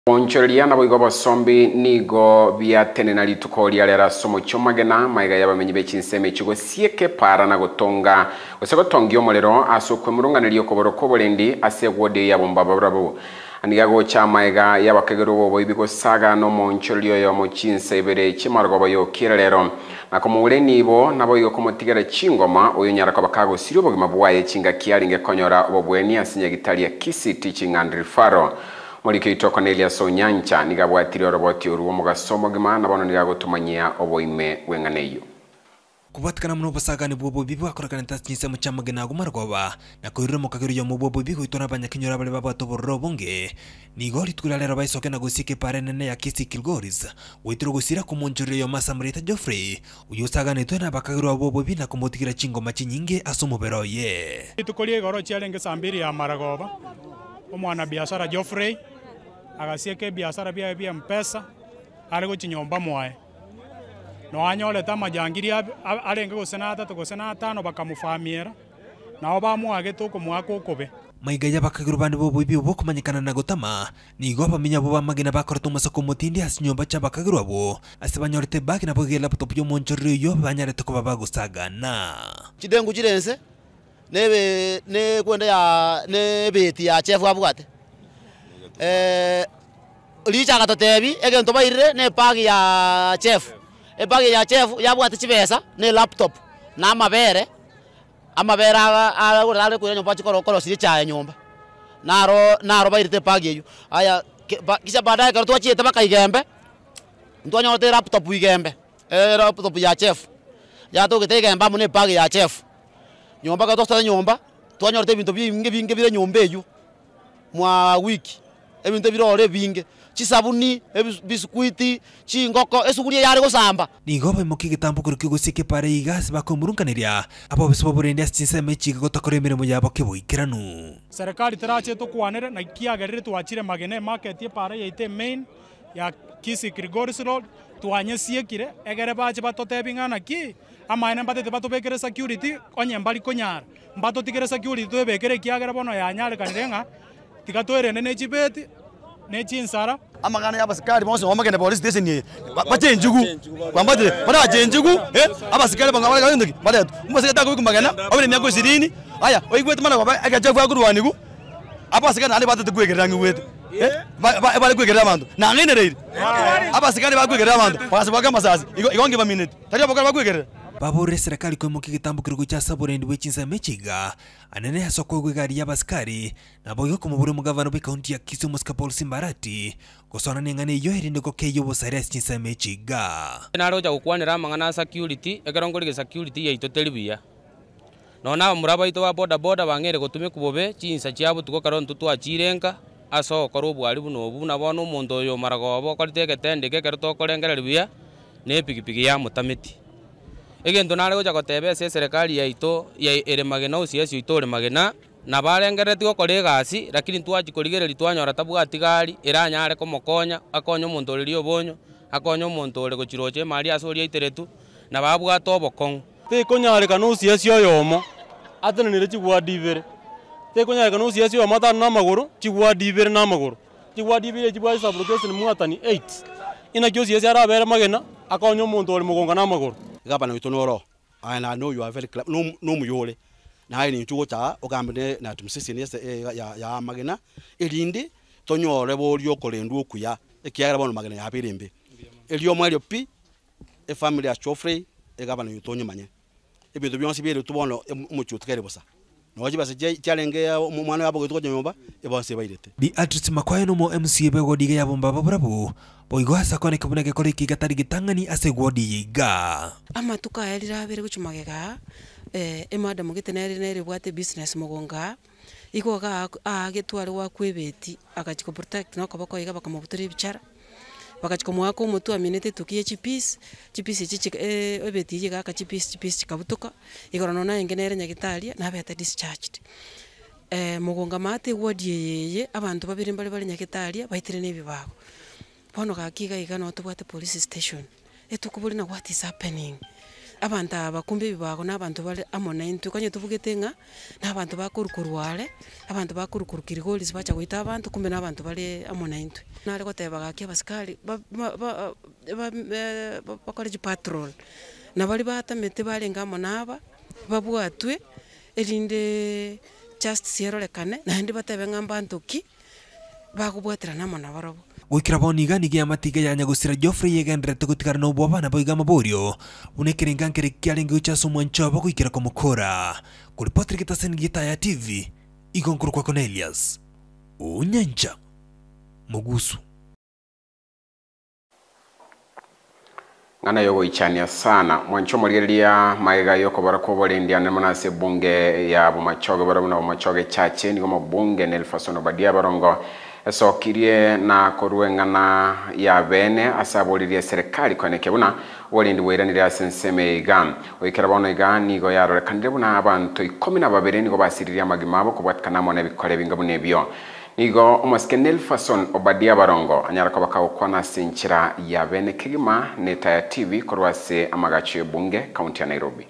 Onchoria na boigo basombi nigo bia tenena litukoria lera somo chomagena maiga yabamenyi bechinseme chigo sieke para na gotonga osegotongi omolero asokwe murunganiriyo koboroko bolendi asegwode yabomba babrabo aniga gocha maiga yabakegero bobo ibigo saga no monchorio yo mochinse ibere chimargo bayo kiralero nakomule nibo nabo yo komotigera chingoma oyo nyara kabakago sirio bogima bwaye chinga kialinge konyora obobweni asinya gitalia kisi teaching and referral Molike itoko Nelia Sonyancha nigabwatiri roboti oruwo mugasomo gima nabono nigagotumanyia oboime wenganeyo kubatikana muno basagani bobo bibi akorakana tasnyisa muchamagena gumargoba na koiriro mukagiro yo mubobo bibi itona banyakinyora bale babato borobonge ni goli tukulalera baisoke na gusike parenene ya kisi kilgoris witiro gusira kumonjore yo masamrita Geoffrey uyo sagani tona bakagiro bobo bibi na kumotikira chingo machinyinge asumo beroye itukolie goro chialenge sambiri ya maragoba omwana biashara Geoffrey agasieke biashara bia mpesa arego chinyomba mwae no anyole ta majangiri arenge gosenata to gosenata no bakamufamiera nao bamwage to kumwako kobe maiga yabakagiro bande bobo bibi bokumanyikana na gotama ni goba minya boba magena bakorto masako motindi asinyomba chabakagiro abo asibanyorete baki na bogela laptop yo monchoryo yo banyarete ko baba gusagana chidengu chirense ne kwenda ya ne beti ya chef abwate licha gatotebi egento baire ne pagi ya chef yabwate chibesa ne laptop na amabere ala kure nyomba chikoro siri cha nyomba naro baire pagi eyo aya kisha baadaye karuto chiete bakaigembe ntonyo te laptop igembe laptop ya chef ya to gete gemba mune pagi ya chef nyomba ka tosta nyomba twanyorete bintu binge bire nyomba eyo mwa wiki ebintu birore binge chisabuni biskuiti chingoko esuguria yari gusamba nigoba mokigitambo kurukigo sike pare igas bakomurunganiria abo bisobo burende asinseme chiga gotokore mirimo yabo kiboikiranu serikali tarache to kwanere na kiagerire twachire magene market ye pare yite main ya kisi Grigoris road twanye siekire egere bache batotebingana ki amaine mbate batobekere security onye mbali konyara mbato tigere security tobekere kiagera bono yanyare kanirenga tigatwerene ne chibeti ne chinsara amagana y'abasikari bose omagene police station ye bacenjugu kwambate bara bacenjugu abasikari bangabara gandiki bare umusika kumagana obere myako 20 aya oyigwete mana baba agajavu agurwanigu abasikari nali batete kwegeranga wetu bale kwegerera abantu nangenerere abasikari bakwegerera abantu bakasibaga masazi igonge ba minute tari abakara bakwegerera babure serikali kwa mukigitambo kirugo cha saburendi wechinza mechiga anene hasoko gwegari y'abasikari naboyo kumubure mugavano b'ikaunti ya Kisumu Paul Simbarati gosona nengane yo herinde ko keyo bosare chinza mechiga naroja gukwanira mangana security egerongorige security ya itotelibia nona muraba ito wa boda bangere gotume kubobe chinza chiabo tuko karonto twachirenga aso koro bwari buno nabono omonto yo maragobo koriteke tendeke kerto korengereribia ne pikipiki ya mutamiti egento nare gocha gotebe serikali yaito ere magena usiasi itore magena na barengereti gokore gasi lakini twachikorigereri twanyora tabwati gari iranyare komokonya akonyo omonto ori obonyo akonyo omonto ori gochiroche mari asori iteretu na babwata obokong tekonyareka no usiasi oyomo atenenire chigwadi ibere tekonyareka no usiasi oyomo atano na maguru chigwadi ibere na maguru chigwadi ibere chibwa sublocation mwatani 8 ina kyo usiasi arabere magena akonyo omonto ori mugonga na maguru gabana witonoro and I know you are very no muyole na hayi ni chugo cha ogambene na tumsisi ni ya magena elindi tonyore bolyo kolendu okuya ekiagera bono magena ya birimbe elio mwelio pi e family ya Geoffrey e gabana witonyo manye ebintu byonsi bire tubono muchutukere bosa noji base challenge mwana yabo gutoko nyomba ebonse bairete di Beatrice Makwayo no mo MCA begodiga yabomba babrabo boigo hasa kone kubunege kore kigatari gitangani asegwodi yiga amatuka yarira bere gucumagega emada mugitenere nere bwate business mugonga ikoga agitware wa kwebeti akachiko protect no kabako yiga bakamubutire bicara bakachiko mwako mutu aminete tukiye chipisi chichi ebeti yiga akachipisi chikabutuka igoro nona engenere nyagitalia na beta discharged mugonga mate wodi yeye abantu babiri bali nyagitalia baitire nebibago bono gakiga iga no tubwate police station etukubuli na what is happening abantu abakumbe bibago n'abantu bale amona into kanye tuvugete nga n'abantu bakurukurwale abantu bakurukurukira golis bacha goita abantu kumbe n'abantu bale amona into nare gotebaga ki abasikali bakore patrol na bali batamete balenga monaba babwatwe erinde justice yerolekane na ndi batebe ng'abantu ki bagubwatira namona barobo gwikira boniga nigi amatiga ya nyagusira Geoffrey yegendrete gutigara no bwabana boiga maborio unekirenga nkere kyalengi uchaso mwancho bagwikira komukora kuri Patrick Tasen Gita ya TV igonkuru kwa Cornelius Unyanja Mugusu ngana yogo ichania sana mwancho morigeria maiga yoko barako bolendia nemana se bunge ya bumachoge barabuna bumachoge chache ni gomo bunge Nelfason Badia Barongo so kirie na koruengana ya bene asabolirie serikali kwaneke buna wolindi weranire asenseme igam oikera bono igam nigo yarore kandire buna abantu 12 nigo basiriria magimabo kubwatkana mona bikore bingabune byo nigo omaske Nelfason Obadia Barongo anyara ko bakawukwana sinchira ya bene kigima neta ya TV korwase amagacho bunge county ya Nairobi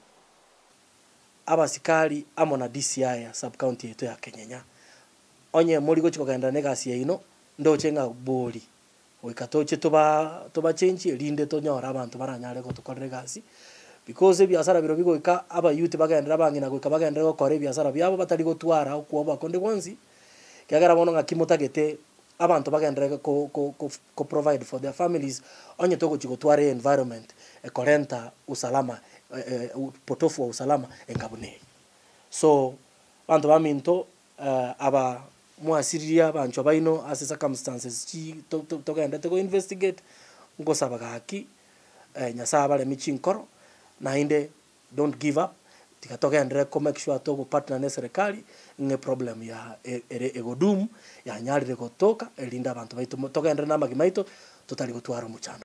abasikali amona DCI ya sub county yetu ya Kenyanya onye muri go chikogenda negasi ya ino ndo chenga boli oikatoche toba change rinde to nyora abantu baranyare go tukorere gasi because biasara biro bigo ika aba youth bagendera bangina go kabagendera go kore biasara byabo batari go twara okuo bakonde kwanzi kyagara bono ngakimutagete abantu bagendera ko provide for their families onye to go chiko tware environment ekorenta usalama potofu wa usalama engabune so bantu baminto aba muasiriria bancho baino as circumstances chi to genda to investigate ngo sabaga haki nyasa bale michinkoro na inde don't give up tikatoka endre ko make sure to go partner na serikali nge problem ya egodum ya nyali rekotoka elinda abantu baito toka endre na magimaito tutali gutwara muchana